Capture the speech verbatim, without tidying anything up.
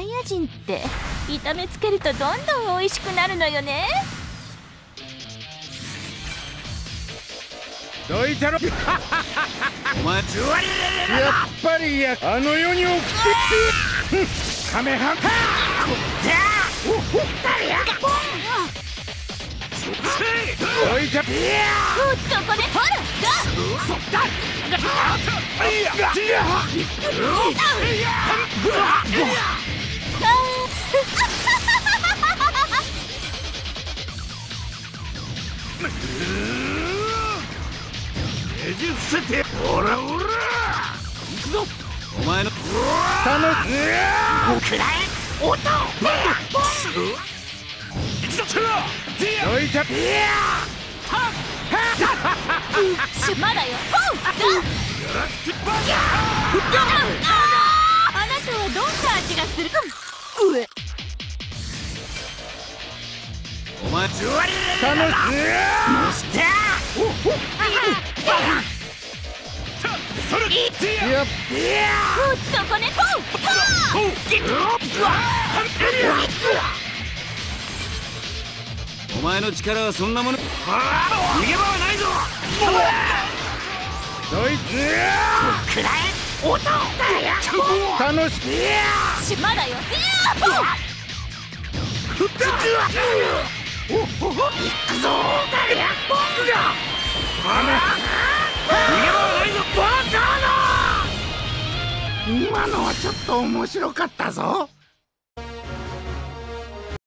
イヤ人って炒めつけるとどんどん美味しくなるのよね。 どいたろ。 お前つわりやっぱりやあの世に送ってってカメハメ。 おほったやポン。 どいた。 そこでほらそっだ。 いやいやねじ伏せてほらほら行くぞ。お前の楽しくらえ音を行くぞ。 どいた。 まだよ。あなたはどんな味がするか。上お前つわり楽しそれいやそこね。 お前の力はそんなもの。逃げ場はないぞ。 どいくらえ音楽しまだよ。 行くぞ。逃げ場はないぞ。バカな。今のはちょっと面白かったぞ。